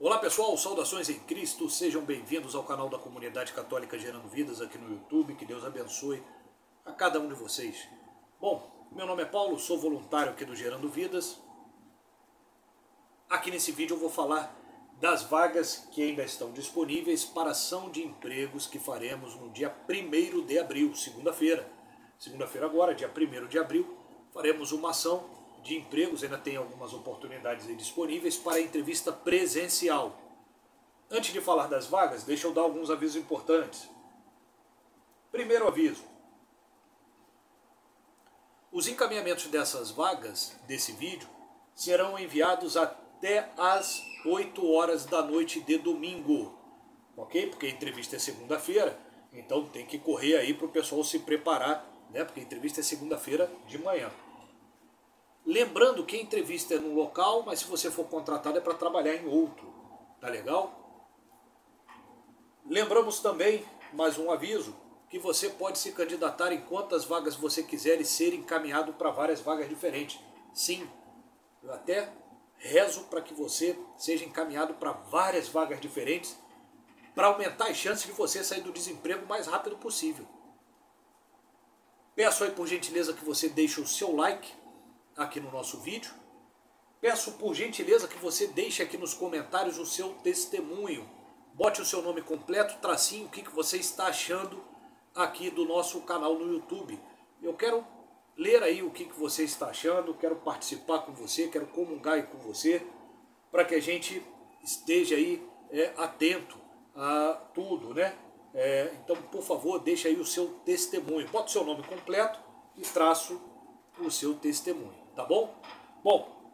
Olá pessoal, saudações em Cristo, sejam bem-vindos ao canal da Comunidade Católica Gerando Vidas aqui no YouTube, que Deus abençoe a cada um de vocês. Bom, meu nome é Paulo, sou voluntário aqui do Gerando Vidas. Aqui nesse vídeo eu vou falar das vagas que ainda estão disponíveis para ação de empregos que faremos no dia 1º de abril, segunda-feira. Segunda-feira agora, dia 1º de abril, faremos uma ação de empregos, ainda tem algumas oportunidades aí disponíveis para entrevista presencial. Antes de falar das vagas, deixa eu dar alguns avisos importantes. Primeiro aviso: os encaminhamentos dessas vagas, desse vídeo, serão enviados até às 8 horas da noite de domingo, ok? Porque a entrevista é segunda-feira, então tem que correr aí para o pessoal se preparar, né? Porque a entrevista é segunda-feira de manhã. Lembrando que a entrevista é num local, mas se você for contratado é para trabalhar em outro. Tá legal? Lembramos também, mais um aviso, que você pode se candidatar em quantas vagas você quiser e ser encaminhado para várias vagas diferentes. Sim, eu até rezo para que você seja encaminhado para várias vagas diferentes para aumentar as chances de você sair do desemprego o mais rápido possível. Peço aí por gentileza que você deixe o seu like aqui no nosso vídeo. Peço por gentileza que você deixe aqui nos comentários o seu testemunho. Bote o seu nome completo, tracinho, o que você está achando aqui do nosso canal no YouTube. Eu quero ler aí o que você está achando, quero participar com você, quero comungar aí com você, para que a gente esteja aí atento a tudo, né? Então, por favor, deixe aí o seu testemunho. Bota o seu nome completo e traço o seu testemunho, tá bom? Bom,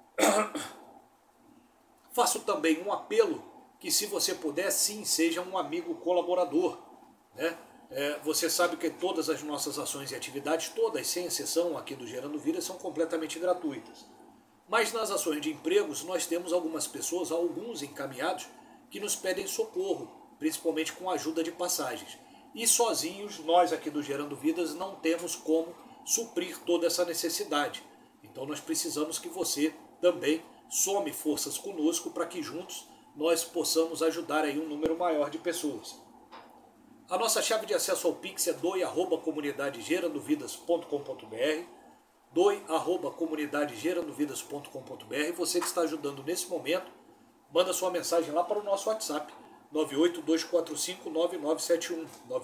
faço também um apelo que, se você puder, sim, seja um amigo colaborador, né? Você sabe que todas as nossas ações e atividades, todas sem exceção aqui do Gerando Vidas, são completamente gratuitas. Mas nas ações de empregos nós temos algumas pessoas, alguns encaminhados, que nos pedem socorro, principalmente com a ajuda de passagens. E sozinhos, nós aqui do Gerando Vidas não temos como suprir toda essa necessidade. Então nós precisamos que você também some forças conosco para que juntos nós possamos ajudar aí um número maior de pessoas. A nossa chave de acesso ao Pix é doe@comunidadegerandovidas.com.br, doe@comunidadegerandovidas.com.br. Você que está ajudando nesse momento, manda sua mensagem lá para o nosso WhatsApp, 982459971,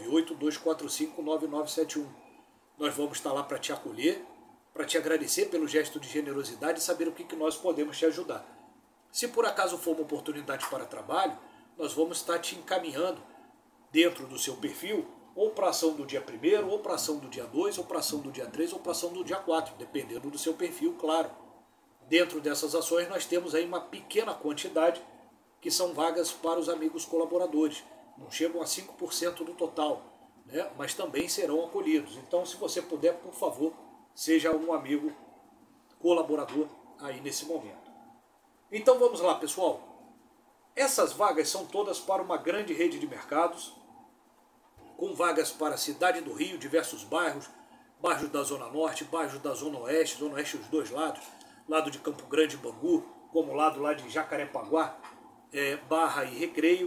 982459971. Nós vamos estar lá para te acolher, para te agradecer pelo gesto de generosidade e saber o que nós podemos te ajudar. Se por acaso for uma oportunidade para trabalho, nós vamos estar te encaminhando dentro do seu perfil, ou para a ação do dia 1º, ou para a ação do dia 2, ou para a ação do dia 3, ou para a ação do dia 4, dependendo do seu perfil, claro. Dentro dessas ações nós temos aí uma pequena quantidade que são vagas para os amigos colaboradores. Não chegam a 5% do total, né? Mas também serão acolhidos. Então, se você puder, por favor, seja um amigo colaborador aí nesse momento. Então vamos lá, pessoal. Essas vagas são todas para uma grande rede de mercados, com vagas para a cidade do Rio, diversos bairros, bairros da Zona Norte, bairros da Zona Oeste os dois lados, lado de Campo Grande e Bangu, como lado lá de Jacarepaguá, Barra e Recreio,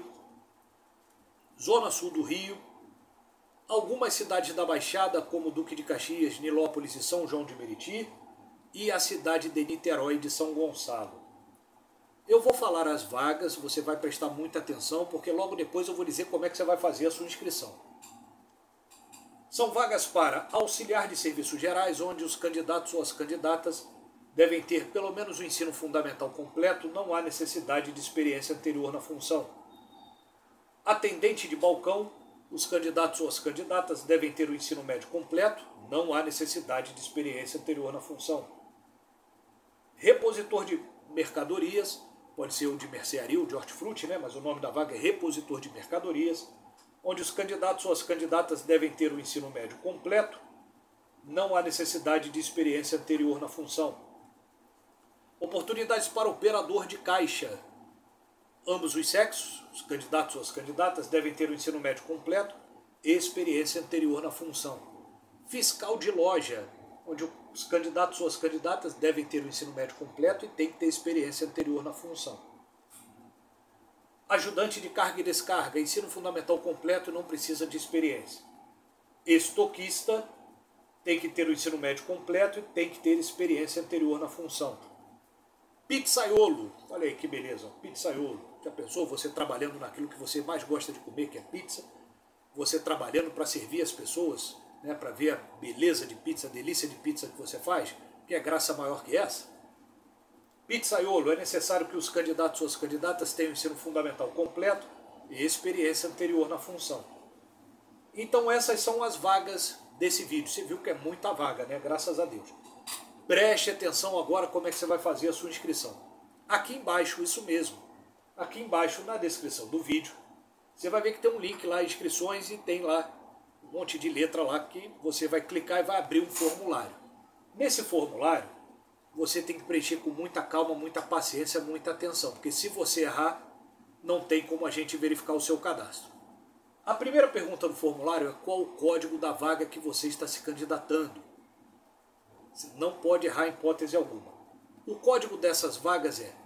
Zona Sul do Rio, algumas cidades da Baixada, como Duque de Caxias, Nilópolis e São João de Meriti, e a cidade de Niterói e de São Gonçalo. Eu vou falar as vagas, você vai prestar muita atenção, porque logo depois eu vou dizer como é que você vai fazer a sua inscrição. São vagas para auxiliar de serviços gerais, onde os candidatos ou as candidatas devem ter pelo menos o ensino fundamental completo, não há necessidade de experiência anterior na função. Atendente de balcão, os candidatos ou as candidatas devem ter o ensino médio completo, não há necessidade de experiência anterior na função. Repositor de mercadorias, pode ser o de mercearia ou de hortifruti, né? Mas o nome da vaga é repositor de mercadorias, onde os candidatos ou as candidatas devem ter o ensino médio completo, não há necessidade de experiência anterior na função. Oportunidades para operador de caixa. Ambos os sexos, os candidatos ou as candidatas, devem ter o ensino médio completo e experiência anterior na função. Fiscal de loja, onde os candidatos ou as candidatas devem ter o ensino médio completo e tem que ter experiência anterior na função. Ajudante de carga e descarga, ensino fundamental completo e não precisa de experiência. Estoquista tem que ter o ensino médio completo e tem que ter experiência anterior na função. Pizzaiolo, olha aí que beleza, pizzaiolo. Já pensou você trabalhando naquilo que você mais gosta de comer, que é pizza? Você trabalhando para servir as pessoas, né, para ver a beleza de pizza, a delícia de pizza que você faz, que é graça maior que essa? Pizzaiolo, é necessário que os candidatos ou as candidatas tenham ensino fundamental completo e experiência anterior na função. Então essas são as vagas desse vídeo. Você viu que é muita vaga, né? Graças a Deus. Preste atenção agora como é que você vai fazer a sua inscrição. Aqui embaixo, isso mesmo. Aqui embaixo na descrição do vídeo, você vai ver que tem um link lá, inscrições, e tem lá um monte de letra lá que você vai clicar e vai abrir um formulário. Nesse formulário, você tem que preencher com muita calma, muita paciência, muita atenção, porque se você errar, não tem como a gente verificar o seu cadastro. A primeira pergunta do formulário é qual o código da vaga que você está se candidatando. Você não pode errar em hipótese alguma. O código dessas vagas é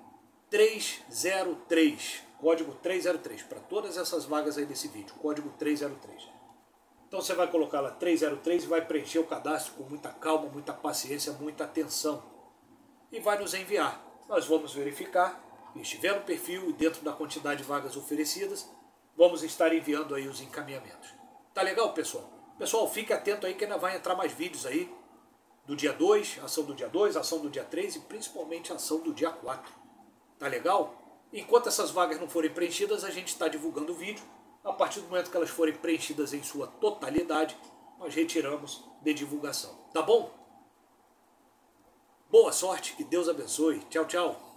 303, código 303, para todas essas vagas aí desse vídeo, código 303. Então você vai colocar lá 303 e vai preencher o cadastro com muita calma, muita paciência, muita atenção. E vai nos enviar. Nós vamos verificar, se estiver no perfil e dentro da quantidade de vagas oferecidas, vamos estar enviando aí os encaminhamentos. Tá legal, pessoal? Pessoal, fique atento aí que ainda vai entrar mais vídeos aí do dia 2, ação do dia 2, ação do dia 3 e principalmente ação do dia 4. Tá legal? Enquanto essas vagas não forem preenchidas, a gente está divulgando o vídeo. A partir do momento que elas forem preenchidas em sua totalidade, nós retiramos de divulgação. Tá bom? Boa sorte, que Deus abençoe. Tchau, tchau.